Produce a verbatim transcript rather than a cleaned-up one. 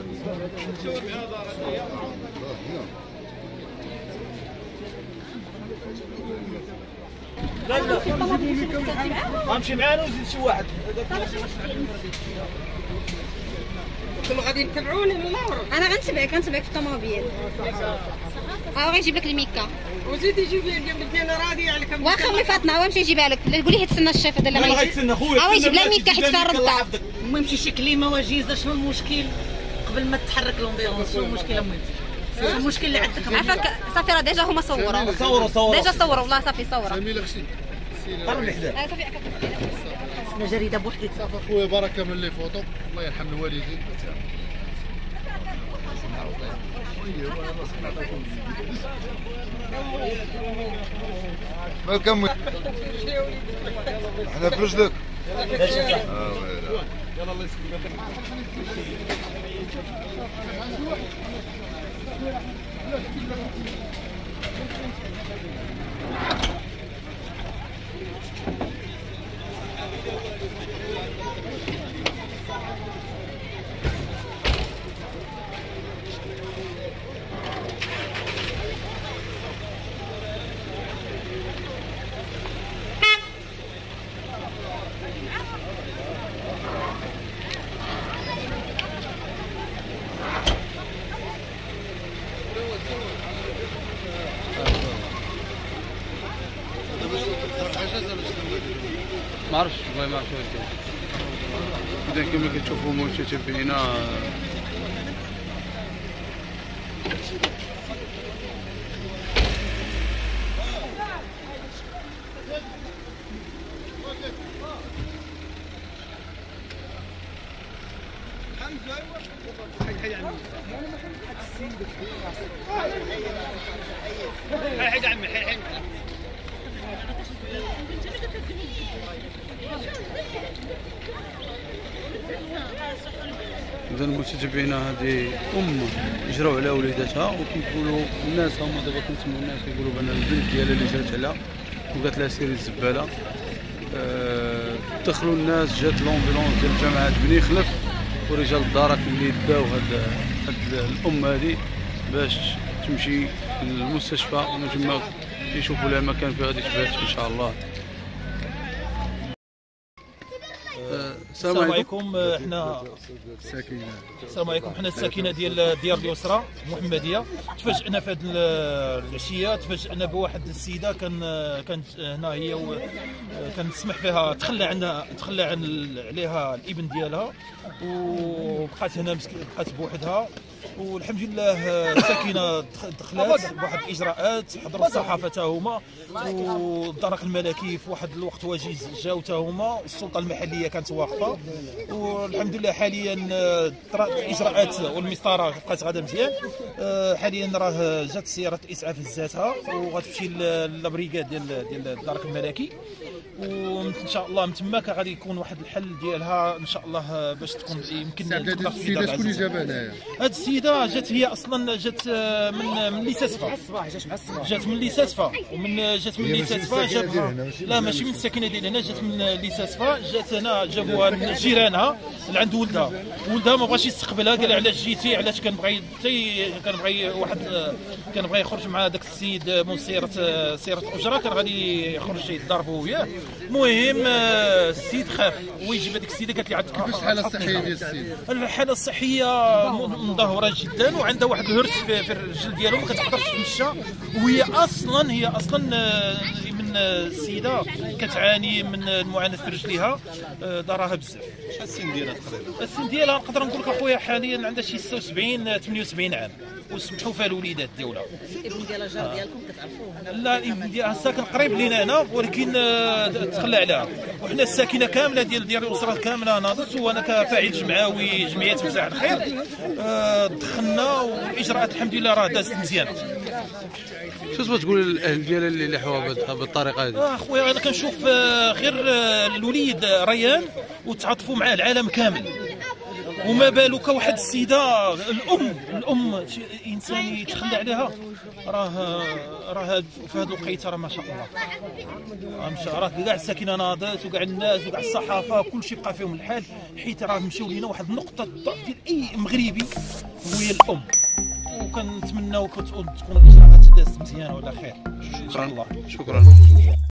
لا لا غنمشي معانا وزيد شي واحد كلوا غادي يتبعوني من الاور. انا غنتبعك غنتبعك في الطوموبيل. ها غيجيب لك الميكا وزيد يجيب لي الجنب انا راضيه عليك. واخا امي فاطمه هو يمشي يجيبها لك. قولي هي تسنى الشيف هذا اللي ما غيتسنى خويا. هو يجيب لها الميكا حيت فيها الربطه. المهم يمشي شي كلمه وجيزه. شنو المشكل قبل ما تحرك لومبيونس؟ شنو المشكل امي؟ المشكل اللي عندك عافاك صافي راه ديجا هما صوروا صوروا صوروا ديجا صوروا والله صافي صوروا. جميله خشي قرب لي حدا. صافي شنو جريده بوحدي. صافي خويا بركه من لي فوطو. الله يرحم الوالدين. مالكم احنا في رجلك. يلا الله يسلمك. ما عرفتش والله ما عرفتش واش كاين. إذا كما كتشوفوا متتبعينا حيد عمي حيد. إذا المتتبعينا هذه أم جراو على وليداتها وكيقولوا الناس هما دابا كنسمعوا الناس كيقولوا بأن البنت ديالها اللي جات عليها وقالت لها سيري الزبالة. أه دخلوا الناس، جات لومبيلونس ديال جامعة بني خلف ورجال الدارك اللي داو هاد هاد الأم هذه باش تمشي للمستشفى ومن تما يشوفوا لها مكان فيه غادي تبات إن شاء الله. السلام عليكم. حنا ساكنه السلام عليكم. حنا الساكنه ديال ديار اليسرى المحمديه. تفاجئنا في هذه العشيه، تفاجئنا بواحد السيده كان كانت هنا هي كان تسمح فيها تخلى عنها تخلى عن عليها الابن ديالها وبقات هنا بقات بوحدها. والحمد لله الساكنه دخلات بواحد الاجراءات، حضروا الصحافه حتى هما والدرك الملكي في واحد الوقت وجيز جاو حتى هما، السلطه المحليه كانت واقفه. والحمد لله حاليا الاجراءات والمسطره بقات غادا مزيان. حاليا راه جات سياره الاسعاف هزاتها وغتمشي للبريكاد ديال ديال الدرك الملكي، وان شاء الله من تماك غادي يكون واحد الحل ديالها ان شاء الله باش تكون يمكن. هذه السيده شكون اللي جابها هنايا؟ هذه السيده جات هي اصلا جات من من ليساسفا. جات مع الصباح جات من ليساسفا ومن جات من ليساسفا جابها. لا ماشي من الساكنه ديال هنا، جات من ليساسفا. جات هنا جابوها من جيرانها اللي عند ولدها. ولدها ما بغاش يستقبلها، قال علاش جيتي علاش كنبغي كنبغي واحد كنبغي يخرج مع داك السيد من سياره سياره اجره كان غادي يخرج يضربوا وياه. المهم السيد خاف ويجيب هذيك السيده قالت لي عندك كيفاش الحاله الصحيه ديال السيد؟ الحاله الصحيه مدهوره جدا وعندها واحد الهرس في, في الرجل ديالو ما كتقدرش تمشى. وهي اصلا هي اصلا من السيده كتعاني من المعاناه في رجليها ضرها بزاف. شحال السن ديالها تقريبا؟ السن ديالها نقدر نقول لك اخويا حاليا عندها شي ستة وسبعين ثمانية وسبعين عام وسمحوا فيها الوليدات ديالها. الابن ديالها جار ديالكم كتعرفوه هنا؟ لا الابن ديالها ساكن قريب لينا هنا ولكن تخلى عليها. وحنا الساكنه كامله ديال ديال الاسره كامله ناضت وانا كفاعل جمعوي جمعيه مفاعل الخير دخلنا والاجراءات الحمد لله راه دازت مزيان. شنو تبغى تقول للاهل ديالها اللي لحوها بالطريقه هذه؟ اه خويا انا كنشوف غير الوليد ريان وتعاطفوا معاه العالم كامل. وما بالك واحد السيده الام الام انسان يتخلى عليها، راه راه في هذه الوقيته راه ما شاء الله راه كاع الساكنه ناضت وكاع الناس وكاع الصحافه كلشي بقى فيهم الحال، حيت راه مشاو لينا واحد النقطه الضعف ديال اي مغربي وهي الام، وكنتمناو تكون الاجراءات دازت مزيانه وعلى خير ان شاء الله. شكرا.